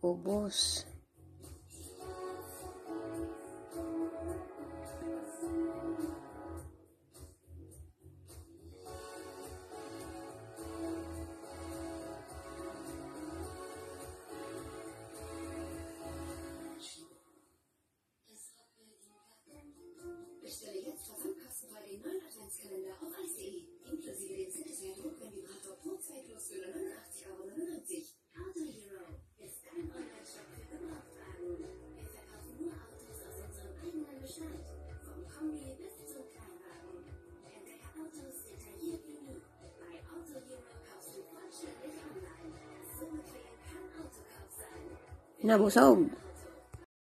ubos. Bestelle jetzt versandkostenfrei den neuen Adventskalender auf Eis.de. Inklusive den Citizen-Druckvibrator Pro zweitlos für 89,99 €. Auto Hero ist dein Online-Shop für Gebrauchtwagen. Wir verkaufen nur Autos aus unserem eigenen Bestand. Vom Kombi bis zum Kleinwagen. Entdecke Autos detailliert unique. Bei Auto Hero kaufst du vollständig online. So bequem kann Autokauf sein. Nabusog.